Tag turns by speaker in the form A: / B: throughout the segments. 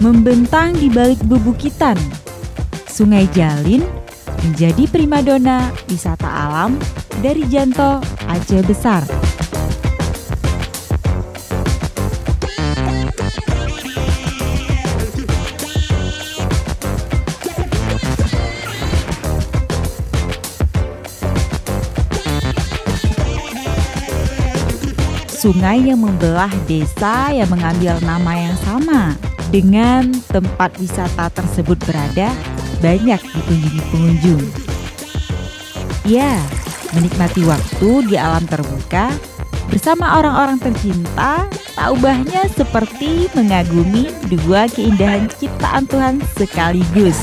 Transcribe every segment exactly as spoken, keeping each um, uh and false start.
A: Membentang di balik bebukitan, Sungai Jalin menjadi primadona wisata alam dari Janto, Aceh Besar. Sungai yang membelah desa yang mengambil nama yang sama dengan tempat wisata tersebut berada banyak dikunjungi pengunjung. Ya, menikmati waktu di alam terbuka bersama orang-orang tercinta, tak ubahnya seperti mengagumi dua keindahan ciptaan Tuhan sekaligus.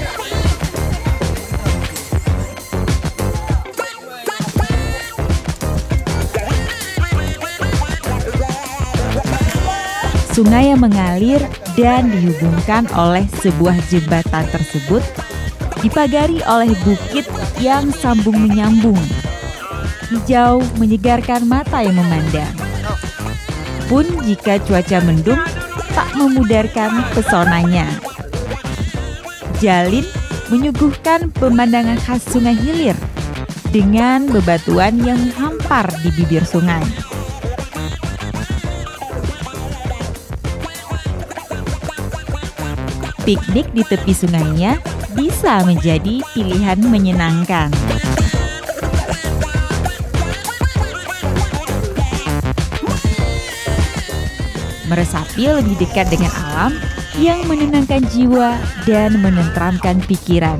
A: Sungai yang mengalir dan dihubungkan oleh sebuah jembatan tersebut dipagari oleh bukit yang sambung menyambung. Hijau menyegarkan mata yang memandang. Pun jika cuaca mendung, tak memudarkan pesonanya. Jalin menyuguhkan pemandangan khas Sungai Hilir dengan bebatuan yang menghampar di bibir sungai. Piknik di tepi sungainya bisa menjadi pilihan menyenangkan. Meresapi lebih dekat dengan alam yang menenangkan jiwa dan menenteramkan pikiran.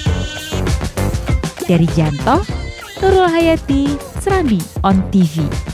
A: Dari Janto, Nurul Hayati, Serambi on T V.